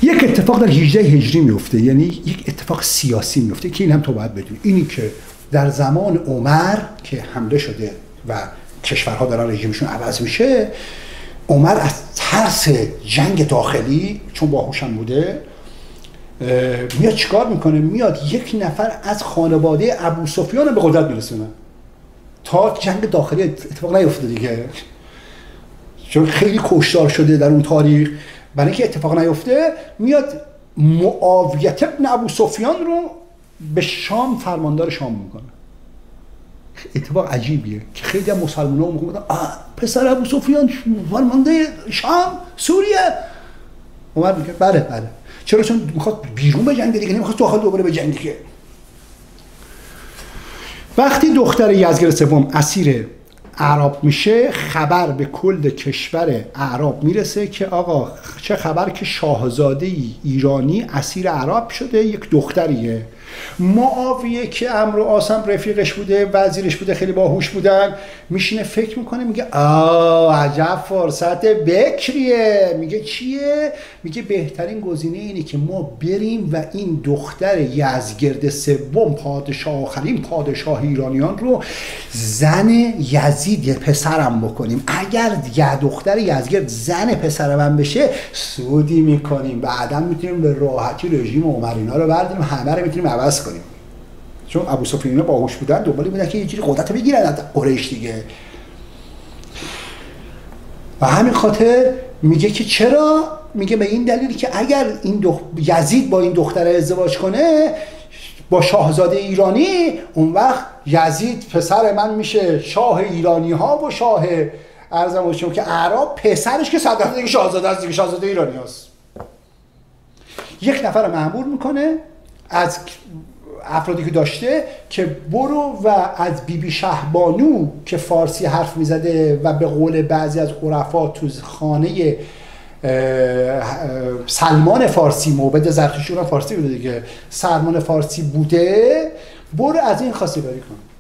یک اتفاق در 18 هجری میفته، یعنی یک اتفاق سیاسی میفته که این هم تو باید بدونی، اینی که در زمان عمر که حمله شده و کشورها دارن رژیمشون عوض میشه، عمر از ترس جنگ داخلی چون باهوشم بوده میاد چیکار میکنه؟ میاد یک نفر از خانواده ابوسفیان به قدرت میرسونه تا جنگ داخلی اتفاق نیفته دیگه، چون خیلی کشتار شده در اون تاریخ. برای اینکه اتفاق نیفته میاد معاویه بن ابوسفیان رو به شام فرماندار شام میکنه. اتفاق عجیبیه که خیلی از مسلمان‌ها میگن پسر ابوسفیان فرمانده شام سوریه. عمر میگه بله بله. چرا؟ چون میخواد بیرون به جنگ دیگه، نمیخواد داخل دوباره به جنگ دیگه. وقتی دختر یزدگرد سوم اسیر اعراب میشه، خبر به کل کشور اعراب میرسه که آقا چه خبر که شاهزاده ایرانی اسیر اعراب شده، یک دختریه. معاویه که عمرو عاصم رفیقش بوده، وزیرش بوده، خیلی باهوش بودن، میشینه فکر میکنه، میگه عجب فرصت بکریه. میگه چیه؟ میگه بهترین گزینه اینه که ما بریم و این دختر یزدگرد سوم، پادشاه، آخرین پادشاه ایرانیان رو زن یزید پسرم بکنیم. اگر دختر یزدگرد زن پسر من بشه سودی میکنیم، بعدا میتونیم به راحتی رژیم عمرینا رو برداریم، همه رو میتونیم عوض کنیم. چون ابوسفیان باهوش بودن، دنبال بودن که یه جوری قدرت بگیرن از قریش دیگه. و همین خاطر میگه که چرا؟ میگه به این دلیلی که اگر این یزید با این دختر ازدواج کنه با شاهزاده ایرانی، اون وقت یزید پسر من میشه شاه ایرانی ها و شاه ارزم باشم که اعراب پسرش که صدر دیگه شاهزاده است دیگه، شاهزاده ایرانی هست. یک نفر مأمور میکنه از افرادی که داشته که برو و از بیبی شهبانو که فارسی حرف میزده و به قول بعضی از عرفا تو خانه سلمان فارسی، موبد زرتشتی فارسی بوده دیگه، سلمان فارسی بوده، برو از این خواستگاری کن.